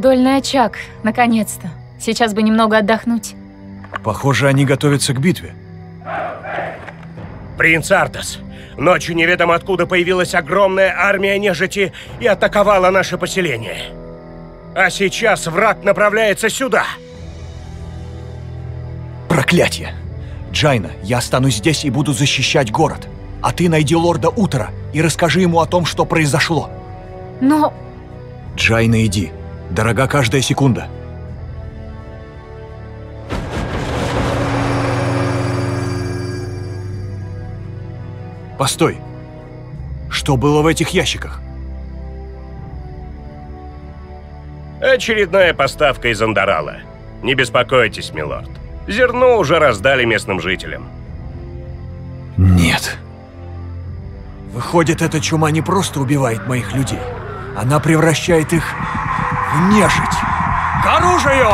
Продольный очаг, наконец-то. Сейчас бы немного отдохнуть. Похоже, они готовятся к битве. Принц Артас, ночью неведомо откуда появилась огромная армия нежити и атаковала наше поселение. А сейчас враг направляется сюда. Проклятье! Джайна, я останусь здесь и буду защищать город. А ты найди лорда Утера и расскажи ему о том, что произошло. Но... Джайна, иди. Дорога каждая секунда. Постой. Что было в этих ящиках? Очередная поставка из Андорала. Не беспокойтесь, милорд. Зерно уже раздали местным жителям. Нет. Выходит, эта чума не просто убивает моих людей. Она превращает их в нежить. К оружию!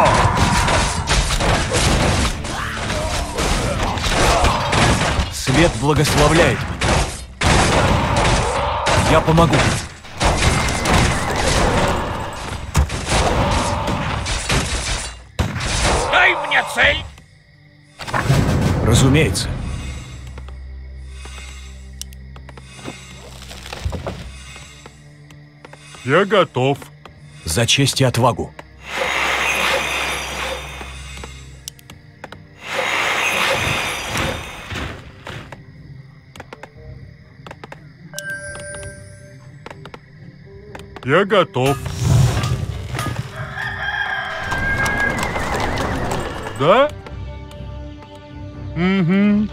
Свет благословляет меня. Я помогу. Дай мне цель! Разумеется. Я готов. За честь и отвагу. Я готов. Да? Угу.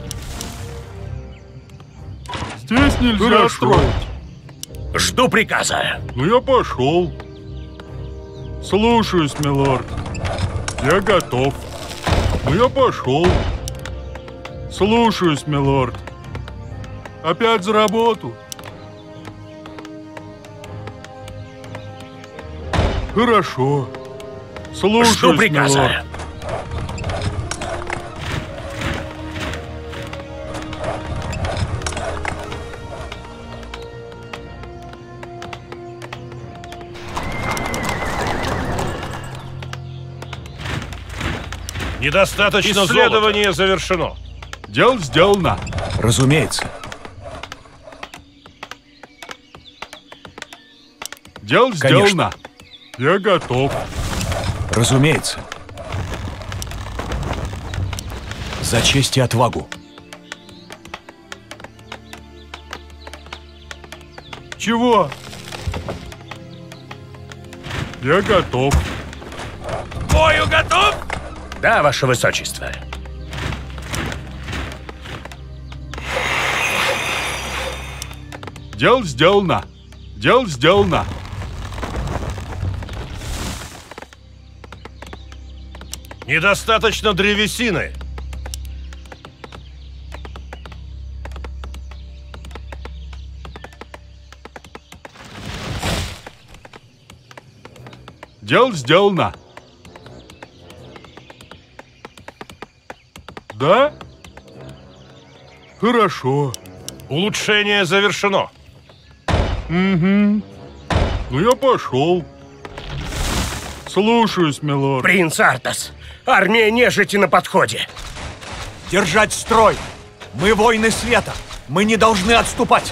Здесь нельзя строить. Жду приказа. Ну я пошел. Слушаюсь, милорд. Я готов. Ну я пошел. Слушаюсь, милорд. Опять за работу. Хорошо. Слушаюсь, Жду приказа. милорд. Недостаточно Исследование завершено. Дело сделано. Разумеется. Дело Конечно. сделано. Я готов. Разумеется. За честь и отвагу. Чего? Я готов. К бою готов? Да, ваше высочество. Дело сделано. Дело сделано. Недостаточно древесины. Дело сделано. Да? Хорошо. Улучшение завершено. Угу. Ну я пошел. Слушаюсь, милорд. Принц Артас, армия нежити на подходе. Держать строй! Мы воины света! Мы не должны отступать!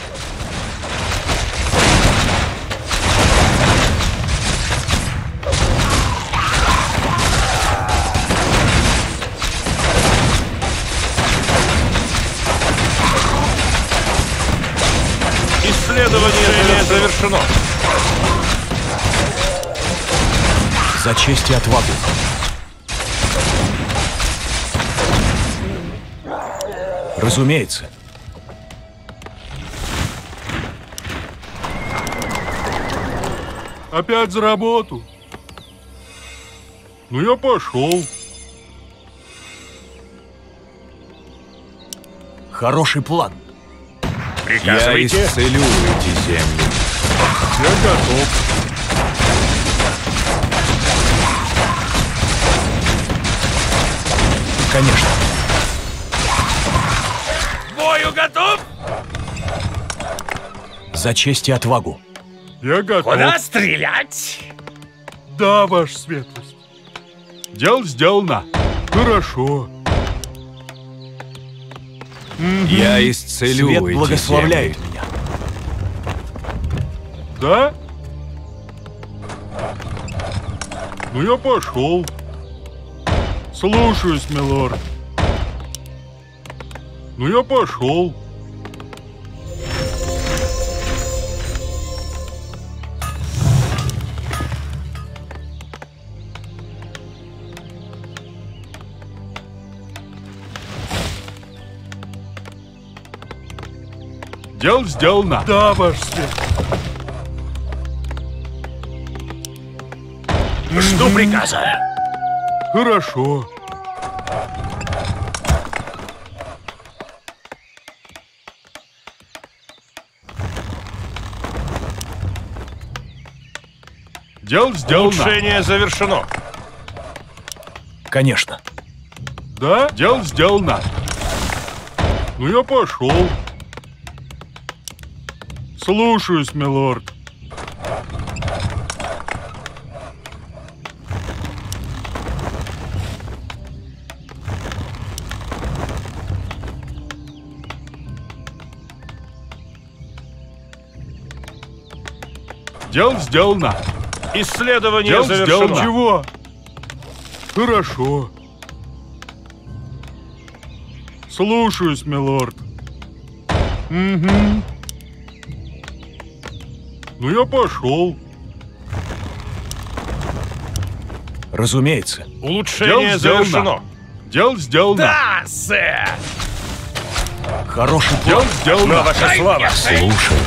Исследование завершено. За честь и отвагу. Разумеется. Опять за работу. Ну я пошел. Хороший план. Приказывайте. Я исцелю эти земли. Я готов. Конечно. К бою готов? За честь и отвагу. Я готов. Куда стрелять? Да, ваша светлость. Дело сделано. Хорошо. Я исцелю Свет эти благословляет земли. меня. Да? Ну, я пошел. Слушаюсь, милорд. Ну, я пошел. Дело сделано. Да, ваш свет. Жду приказа. Хорошо. Дело сделано. Улучшение завершено. Конечно. Да, дело сделано. Ну, я пошел. Слушаюсь, милорд. Дело сделано. Исследование Дело завершено. сделано. Чего? Хорошо. Слушаюсь, милорд. Угу. Ну, я пошел. Разумеется. Улучшение Дело сделано. завершено. Дело сделано. Да, сэр. Хороший Дело план. сделано. Но ваша слава. Слушай.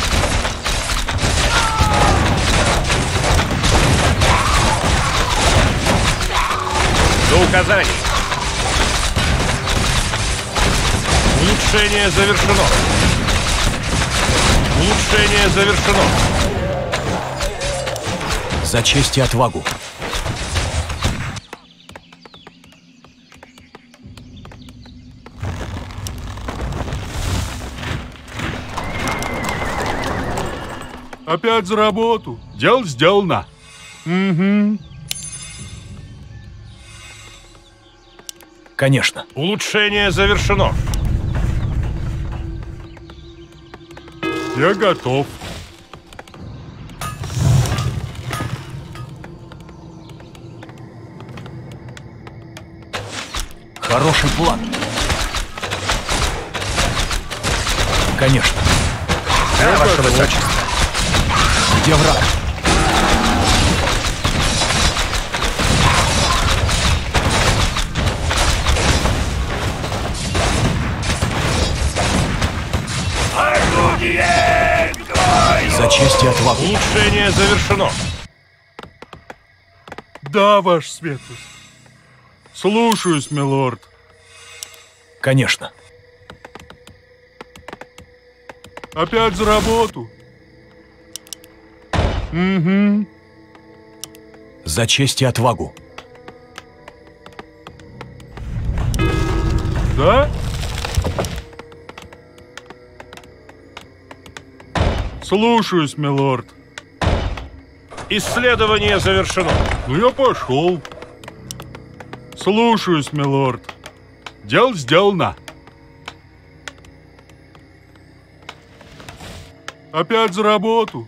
До указаний. Улучшение завершено. Улучшение завершено. За честь и отвагу. Опять за работу. Дело сделано. Угу. Конечно. Улучшение завершено. Я готов. Хороший план. Конечно. Да, ваше высочество. Где враг? За честь и отвагу. Улучшение завершено. Да, ваша светлость. Слушаюсь, милорд. Конечно. Опять за работу. Угу. За честь и отвагу. Да? Слушаюсь, милорд. Исследование завершено. Ну, я пошел. Слушаюсь, милорд. Дело сделано. Опять за работу.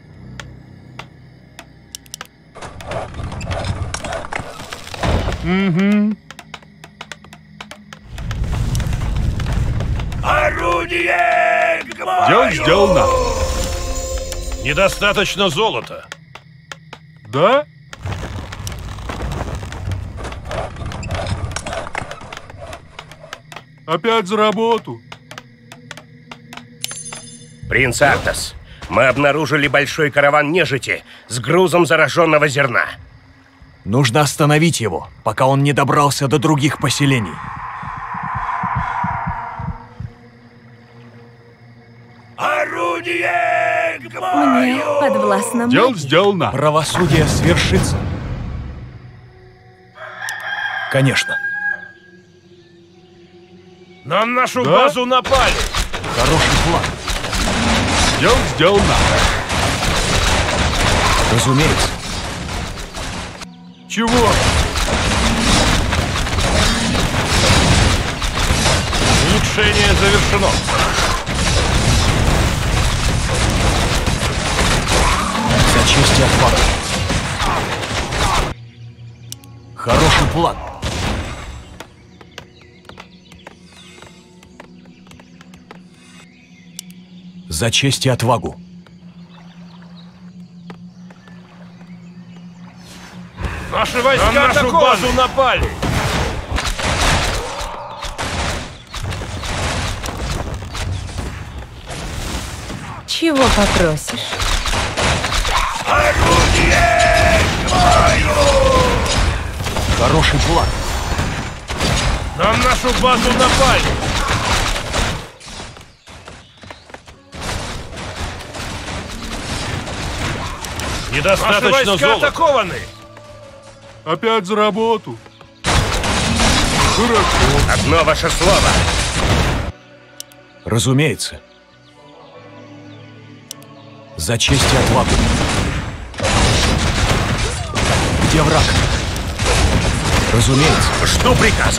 Угу. Орудие к бою! Дело сделано. Недостаточно золота. Да? Опять за работу. Принц Артас, мы обнаружили большой караван нежити с грузом зараженного зерна. Нужно остановить его, пока он не добрался до других поселений. Орудие к Мне подвластно Дело магия. сделано. Правосудие свершится. Конечно. На нашу Да? базу напали. Хороший план. Дело сделано. Разумеется. Чего? Улучшение завершено. За честь и отвагу. Хороший план. За честь и отвагу. Наши войска на нашу базу напали. Чего попросишь? Хороший план. На нашу базу напали. Недостаточно наши войска золота. Атакованы. Опять за работу. Хорошо. Одно ваше слово. Разумеется. За честь и отвагу. Где враг? Разумеется. Жду приказа.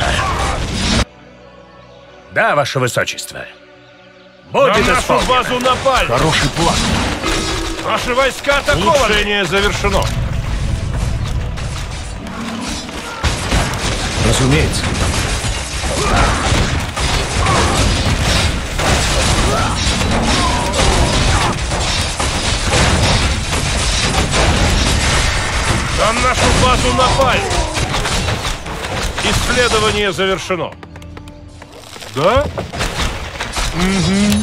Да, ваше высочество. Будет на нашу базу напали. Хороший план. Наши войска атакованы. Улучшение завершено. Разумеется. На нашу базу напали. Исследование завершено. Да? Угу.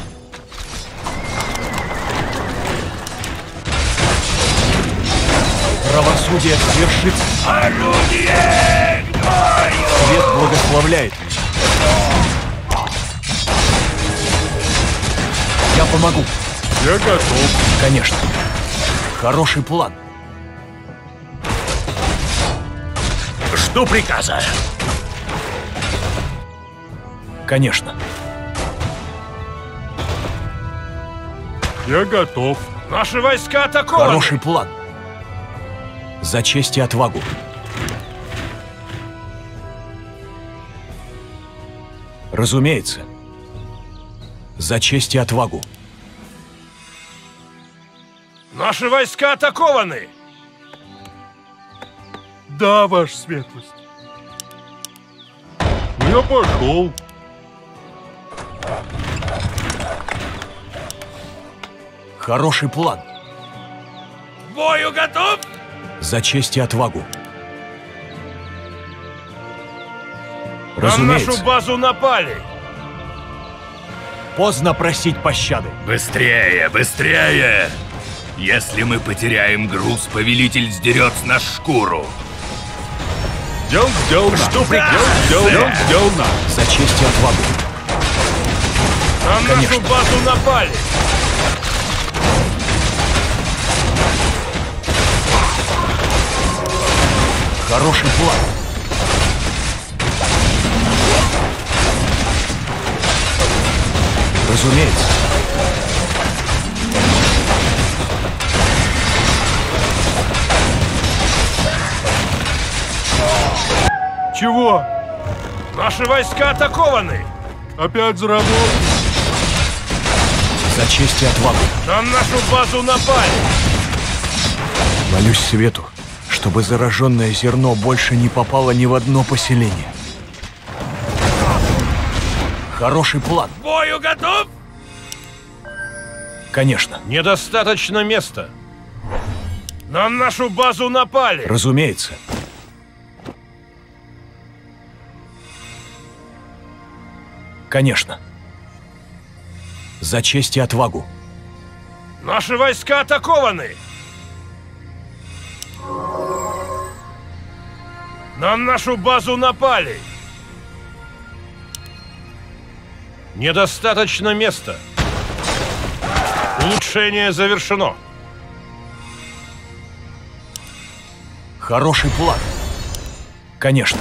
Правосудие свершится. Орудие! Свет благословляет. Я помогу. Я готов. Конечно. Хороший план. Жду приказа. Конечно. Я готов. Наши войска атакованы. Хороший план. За честь и отвагу. Разумеется. За честь и отвагу. Наши войска атакованы. Да, ваша светлость. Я пошел. Хороший план. К бою готов? За честь и отвагу. На нашу базу напали. Поздно просить пощады. Быстрее, быстрее! Если мы потеряем груз, повелитель сдерет с нас шкуру. Дело сделано. Что приказ? Дело сделано. За честь и отвагу. На нашу базу напали. Хороший план. Разумеется. Чего? Наши войска атакованы. Опять за работу. За честь и отвагу. На нашу базу напали. Молюсь свету, чтобы зараженное зерно больше не попало ни в одно поселение. Хороший план. К бою готов? Конечно. Недостаточно места. На нашу базу напали. Разумеется. Конечно. За честь и отвагу. Наши войска атакованы. На нашу базу напали. Недостаточно места. Улучшение завершено. Хороший план. Конечно.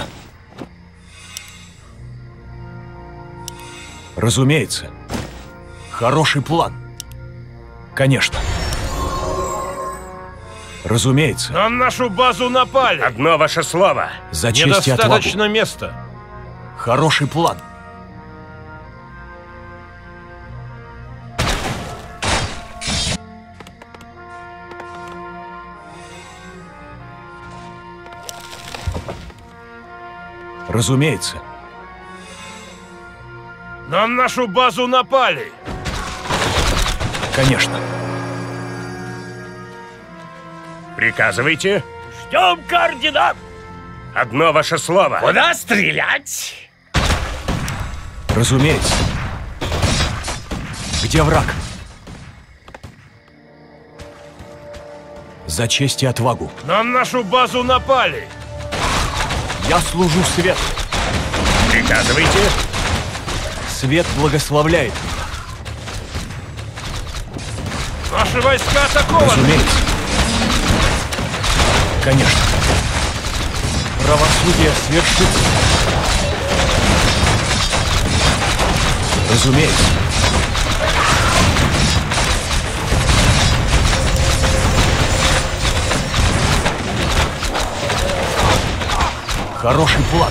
Разумеется. Хороший план. Конечно. Разумеется. На нашу базу напали. Одно ваше слово. За честь и отвагу. Недостаточно места. Хороший план. Разумеется. На нашу базу напали. Конечно. Приказывайте. Ждем координат. Одно ваше слово. Куда стрелять? Разумеется. Где враг? За честь и отвагу. На нашу базу напали. Я служу свету. Приказывайте. Свет благословляет. Наши войска атакованы. Разумеется. Конечно. Правосудие свершится. Разумеется. Хороший план.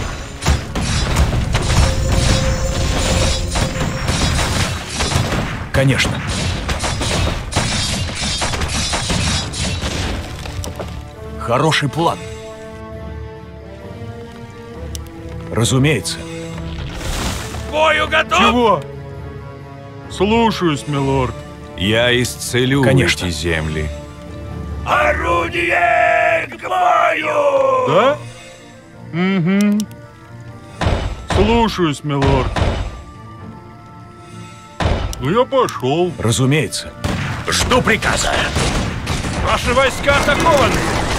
Конечно. Хороший план. Разумеется. К бою готов? Чего? Слушаюсь, милорд. Я исцелю Конечно. эти земли. Орудие к бою! Да? Угу. Слушаюсь, милорд. Ну я пошел. Разумеется. Жду приказа. Наши войска атакованы.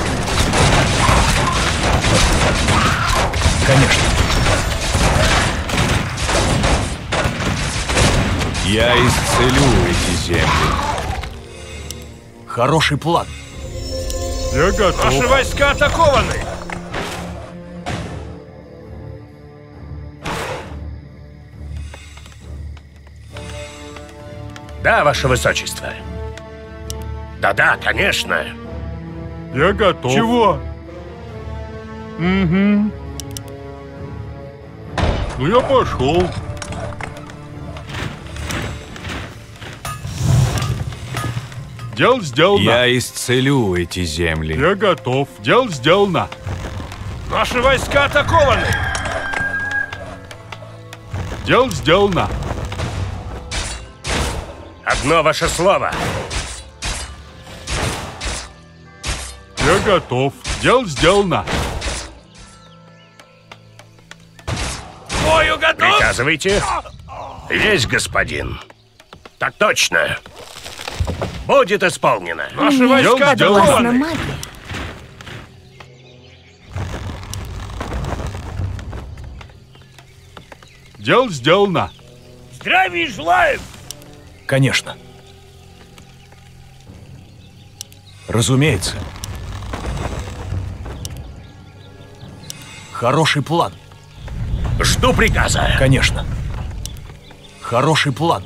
Конечно. Я исцелю эти земли. Хороший план. Я готов. Наши войска атакованы. Да, ваше высочество. Да-да, конечно. Я готов. Чего? Угу. Ну я пошел. Дело сделано. Я исцелю эти земли. Я готов. Дело сделано. Наши войска атакованы. Дело сделано. Одно ваше слово. Я готов. Дело сделано. К бою готов? Приказывайте. Есть, господин. Так точно. Будет исполнено. Наши войска сделано. Согласно атакованы. магии. Дело сделано. Здравия желаем. Конечно. Разумеется. Хороший план. Жду приказа. Конечно. Хороший план.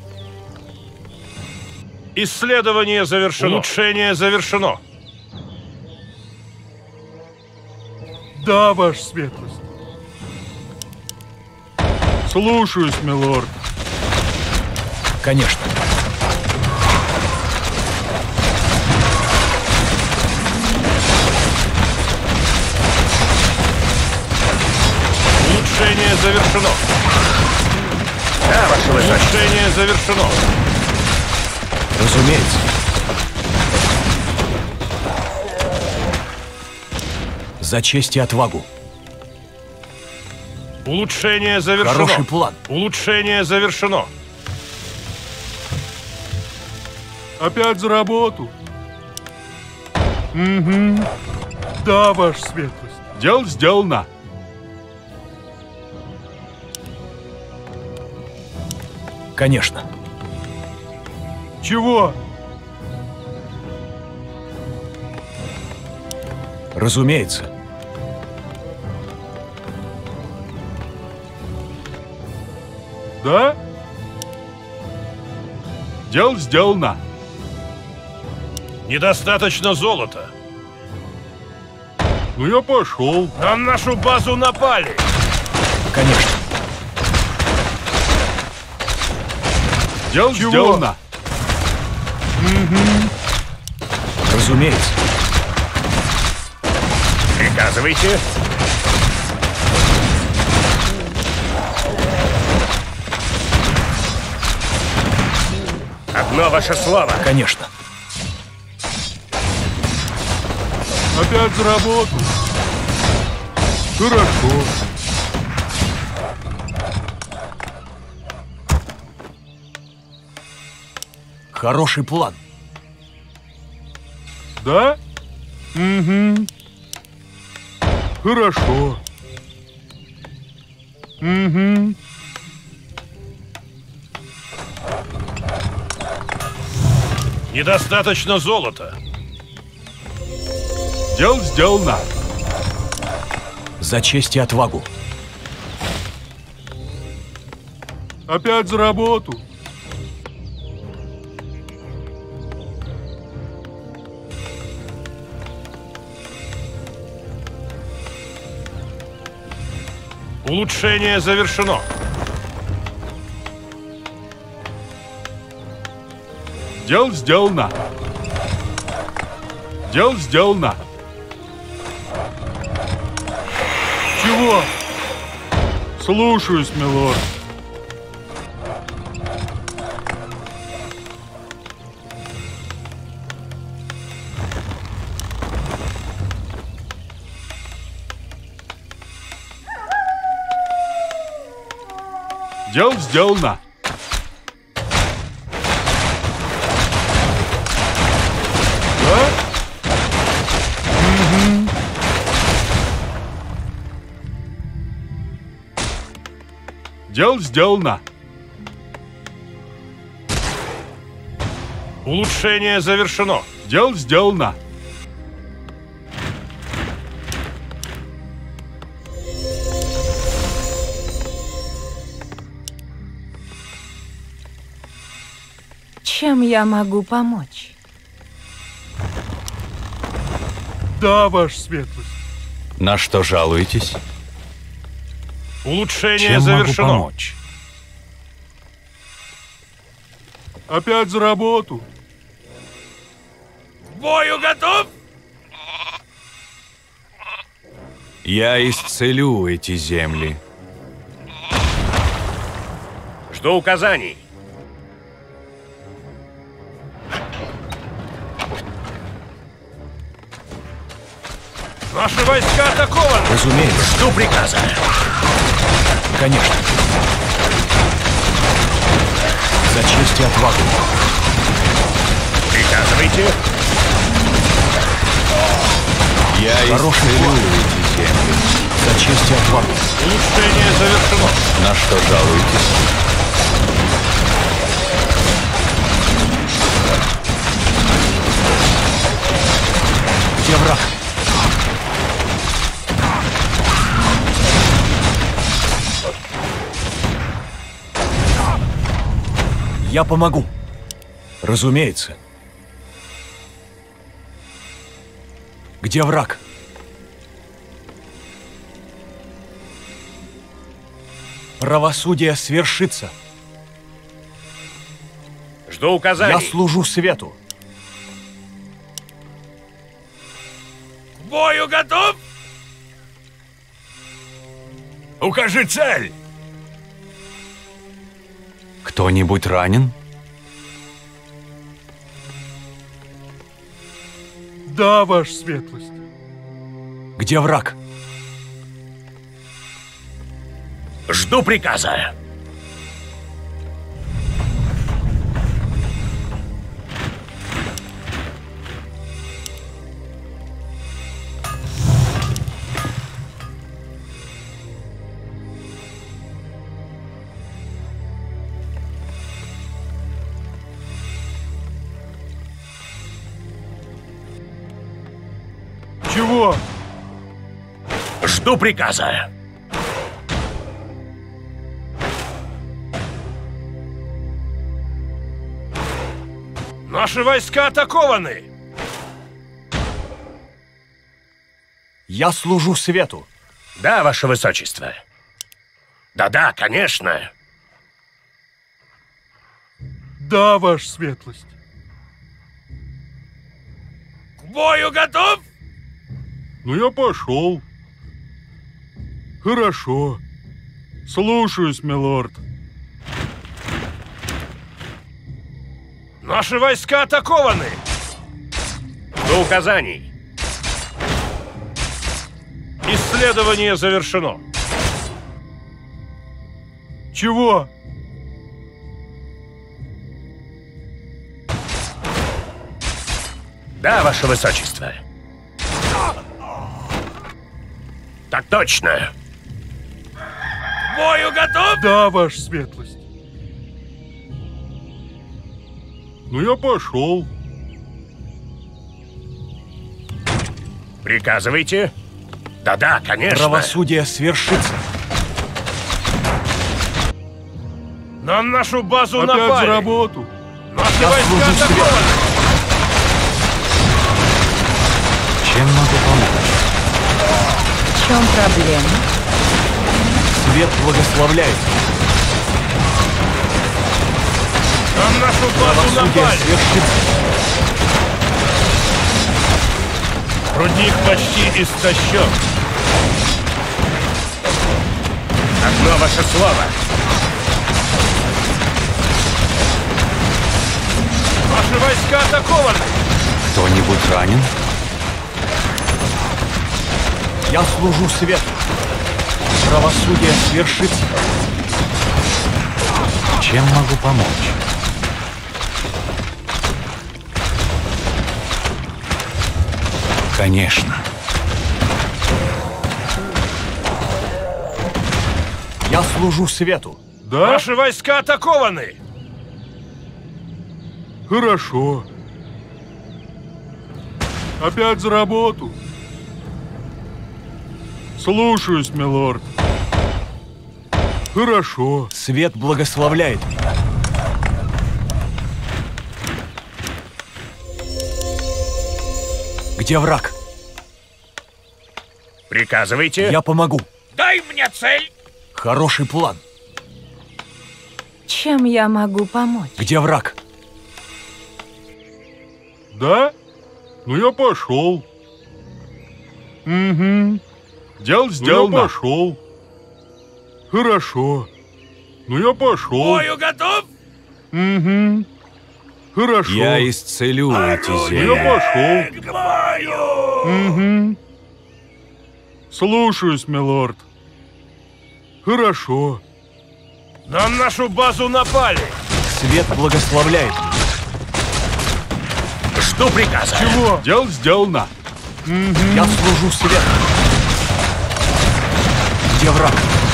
Исследование завершено. Улучшение завершено. Да, ваша светлость. Слушаюсь, милорд. Конечно. Улучшение завершено. Да, ваше высочество. Улучшение завершено. Разумеется. За честь и отвагу. Улучшение завершено. Хороший план. Улучшение завершено. Опять за работу. Угу. Да, ваша светлость. Дело сделано. Конечно. Чего? Разумеется. Да? Дело сделано. Недостаточно золота. Ну я пошел. На нашу базу напали. Конечно. Дело сделано. Разумеется. Приказывайте. Одно ваше слово. Конечно. Опять за работу. Хорошо. Хороший план. Да? Угу. Хорошо. Угу. Недостаточно золота. Дело сделано. За честь и отвагу. Опять за работу. Улучшение завершено. Дело сделано. Дело сделано. Чего? Слушаюсь, милорд. Дело сделано. Да? Угу. Дело сделано. Улучшение завершено. Дело сделано. Чем я могу помочь? Да, ваша светлость. На что жалуетесь? Улучшение Чем могу завершено. помочь? Опять за работу. К бою готов? Я исцелю эти земли. Жду указаний. Наши войска атакованы. Разумеется. Жду приказа. Конечно. За честь и отвагу. Приказывайте. Я Хороший исцелю план. эти земли. За честь и отвагу. Улучшение завершено. На что жалуетесь? Где враг? Я помогу. Разумеется. Где враг? Правосудие свершится. Жду указаний. Я служу свету. К бою готов? Укажи цель! Кто-нибудь ранен? Да, ваша светлость. Где враг? Жду приказа. Чего? Жду приказа. Наши войска атакованы. Я служу свету. Да, ваше высочество. Да-да, конечно. Да, ваша светлость. К бою готов? Ну, я пошел. Хорошо. Слушаюсь, милорд. Наши войска атакованы! До указаний. Исследование завершено. Чего? Да, ваше высочество. Так точно. К бою готов? Да, ваша светлость. Ну, я пошел. Приказывайте. Да-да, конечно. Правосудие свершится. На нашу базу Опять напали! за работу. Наши Я войска служу свету. атакованы! Чем могу помочь? В чем проблема? Свет благословляет. На нашу базу Правосудие напали! свершится. Рудник почти истощен. Одно ваше слово. Наши войска атакованы! Кто-нибудь ранен? Я служу свету. Правосудие свершится. Чем могу помочь? Конечно. Я служу свету. Да? Наши войска атакованы! Хорошо. Опять за работу. Слушаюсь, милорд. Хорошо. Свет благословляет меня. Где враг? Приказывайте. Я помогу. Дай мне цель. Хороший план. Чем я могу помочь? Где враг? Да? Ну, я пошел. Угу. Дело сделано. Ну, я пошел. Хорошо. Ну, я пошел. Бою готов? Угу. Хорошо. Я исцелю эти Ну, земли. я пошел. К бою! Угу. Слушаюсь, милорд. Хорошо. На нашу базу напали! Свет благословляет меня. Жду приказа. Чего? Дело сделано. Я служу свету. Где враг?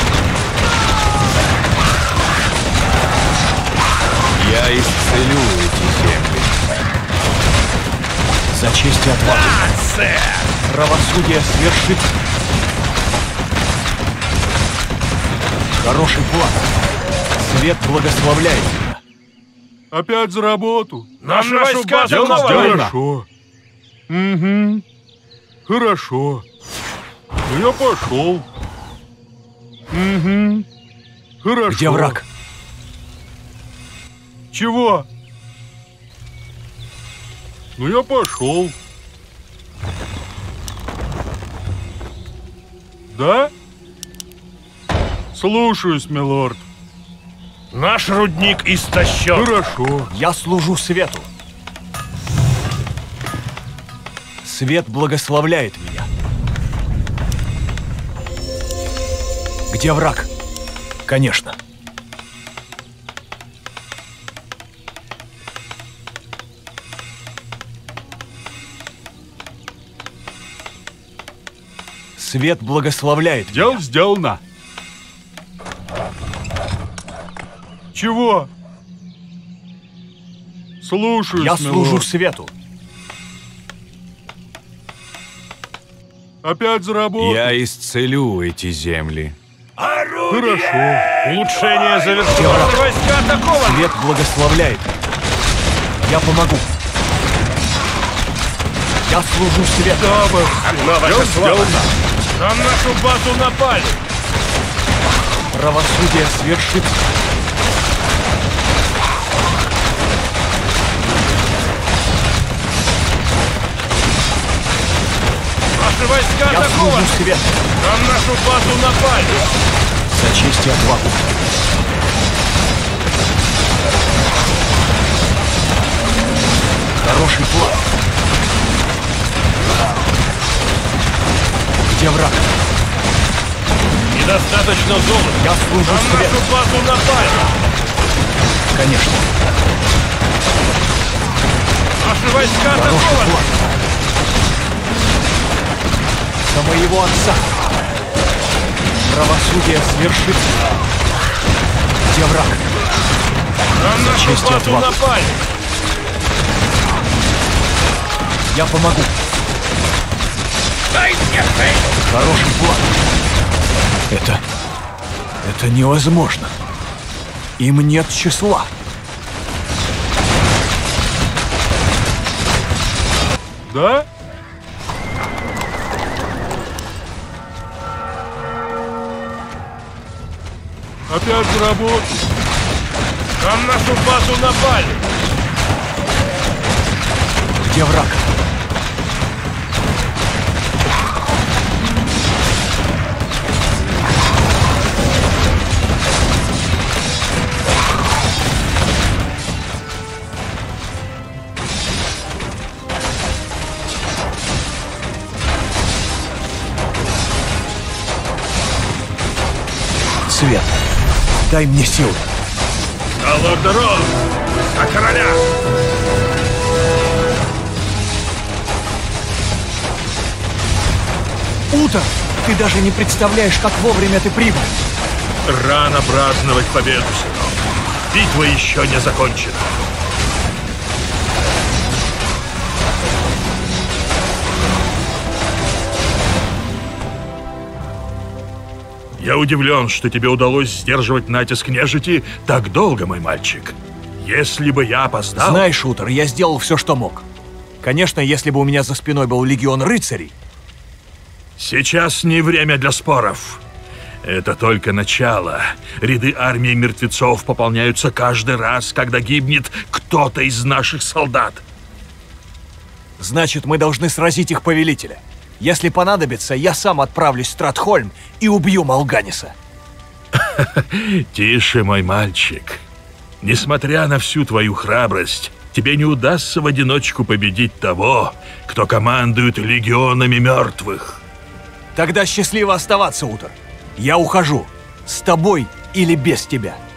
Я исцелю эти земли. За честь и отвагу. Сэр! Правосудие свершится. Хороший план. Свет благословляет меня. Опять за работу. Наши нашу войска базу атакованы! Хорошо. Угу. Хорошо. Ну, я пошел. Угу. Хорошо. Где враг? Чего? Ну, я пошел. Да? Слушаюсь, милорд. Наш рудник истощен! Хорошо. Я служу свету. Свет благословляет меня. Где враг? Конечно. Свет благословляет меня. Дело сделано. Чего? Слушаюсь, Я милорд. служу свету. Опять за работу. Я исцелю эти земли. Хорошо. Улучшение завершено! Наши войска атакованы! Свет благословляет меня. Я помогу. Я служу свету. Одно ваше слово. На нашу базу напали! Правосудие свершится. Наши войска Я служу атакованы! свету. На нашу базу напали! За честь и отвагу. Хороший план. Где враг? Недостаточно золота! Я служу На свету. нашу базу напали! Конечно. Наши войска Хороший атакованы! план. За моего отца. Правосудие свершится. Где враг? На нашу честь и базу отвагу. напали! Я помогу. Хороший план. Это невозможно. Им нет числа. Да? Опять за работу. На нашу базу напали! Где враг? Свет, дай мне силы. На лордерон! На короля! Утор, ты даже не представляешь, как вовремя ты прибыл. Рано праздновать победу, сынок. Битва еще не закончена. Я удивлен, что тебе удалось сдерживать натиск нежити так долго, мой мальчик. Если бы я опоздал... Знаешь, Утор, я сделал все, что мог. Конечно, если бы у меня за спиной был легион рыцарей. Сейчас не время для споров. Это только начало. Ряды армии мертвецов пополняются каждый раз, когда гибнет кто-то из наших солдат. Значит, мы должны сразить их повелителя. Если понадобится, я сам отправлюсь в Стратхольм и убью Малганиса. Тише, мой мальчик. Несмотря на всю твою храбрость, тебе не удастся в одиночку победить того, кто командует легионами мертвых. Тогда счастливо оставаться, Утор. Я ухожу. С тобой или без тебя.